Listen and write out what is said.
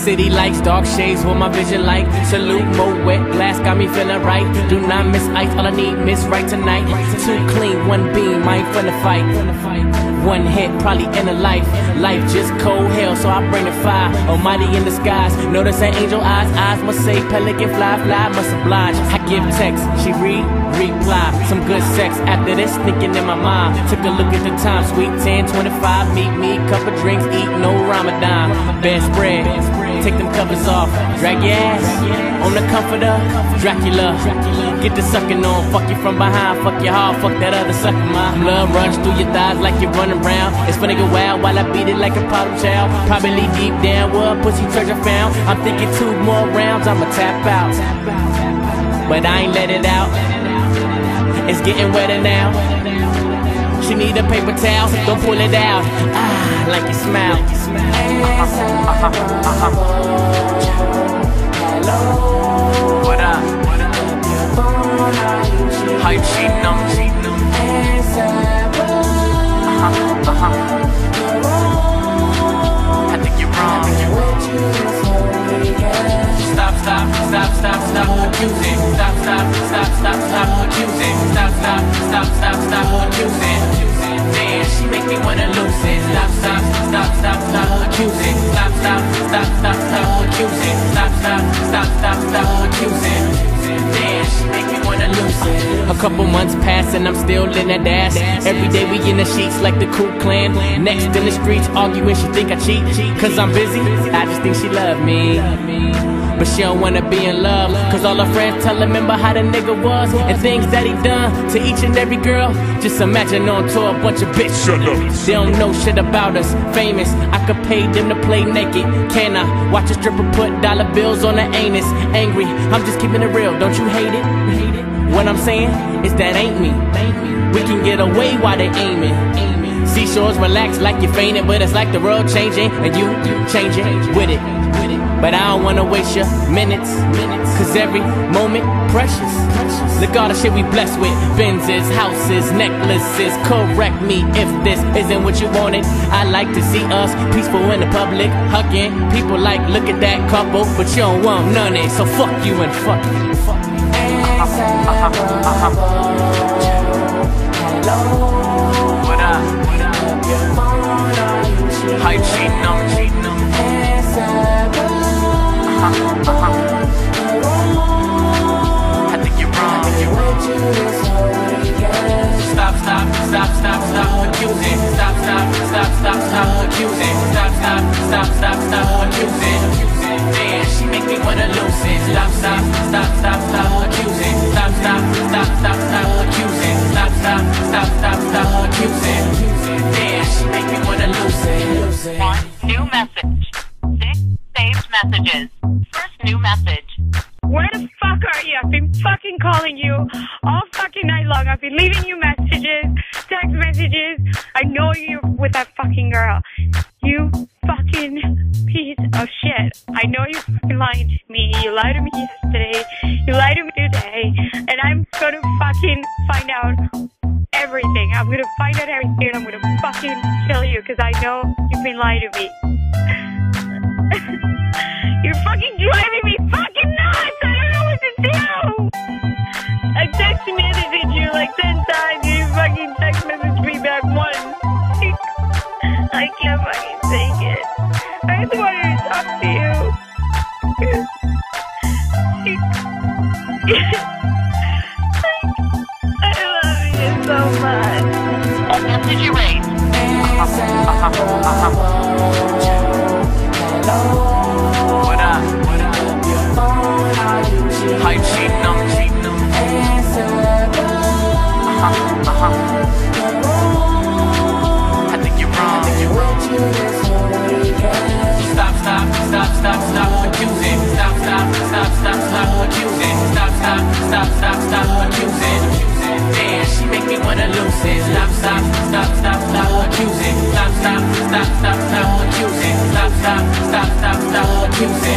city lights, dark shades, what my vision like. Salute, more wet glass, got me feeling right. Do not miss ice, all I need, miss right tonight. Too clean, one beam, I ain't finna fight. One hit, probably end of life. Life just cold hell, so I bring the fire. Almighty in the skies, notice her angel eyes. Eyes must say pelican fly, fly must oblige. I give text, she read, reply. Some good sex after this sneaking in my mind. Took a look at the time, sweet 10:25. Meet me, cup of drinks, eat no Ramadan. Bedspread, take them covers off. Drag your ass on the comforter. Dracula, get the sucking on. Fuck you from behind, fuck your heart, fuck that other sucker. My blood runs through your thighs like you're running around. It's funny go wild while I beat it like a problem child. Probably deep down where a pussy treasure found. I'm thinking 2 more rounds, I'ma tap out. But I ain't let it out. It's getting wetter now. She need a paper towel, don't pull it out. Ah, like you smile. What up? How you cheating on me? I think you're wrong. Stop accusing. Stop accusing. Stop accusing. Damn, she make me wanna lose it. Stop accusing. Stop accusing. Stop accusing. Damn, she make me wanna lose it. A couple months pass and I'm still in that ass. Every day we in the sheets like the Ku Clan. Next in the streets arguing, she think I cheat. Cause I'm busy, I just think she love me. But she don't wanna be in love. Cause all her friends tell her remember how the nigga was and things that he done to each and every girl. Just imagine on tour a bunch of bitches. They don't know shit about us, famous. I could pay them to play naked. Can I watch a stripper put dollar bills on her anus? Angry, I'm just keeping it real, don't you hate it? What I'm saying is that ain't me. We can get away while they aiming. Seashores relax like you fainted, but it's like the world changing and you changing with it. But I don't wanna waste your minutes, cause every moment precious. Look all the shit we blessed with. Benzes, houses, necklaces. Correct me if this isn't what you wanted. I like to see us peaceful in the public, hugging. People like, look at that couple, but you don't want none of it. So fuck you and fuck you. What up? How you cheating on me? I think you're wrong. Stop accusing. Stop accusing. Stop accusing. Damn, she make me wanna lose it. Stop accusing. Stop accusing. Stop accusing. Damn, she make me wanna lose it. One new message. 6 saved messages. First new message. Where the fuck are you? I've been fucking calling you all fucking night long. I've been leaving you messages, text messages. I know you're with that fucking girl. You fucking piece of shit. I know you're fucking lying to me. You lied to me yesterday. You lied to me today. And I'm gonna fucking find out everything. I'm gonna find out everything and I'm gonna fucking kill you because I know you've been lying to me. You're fucking driving me fucking nuts! I don't know what to do! I text messaged you like 10 times, you fucking text message me back once. I can't fucking take it. I just wanted to talk to you. I love you so much. Message erased. What up? How you cheating on me? I think you're wrong. Stop accusing. Stop accusing. Stop accusing. Damn, she make me wanna lose it. Stop accusing. Stop accusing. Stop accusing.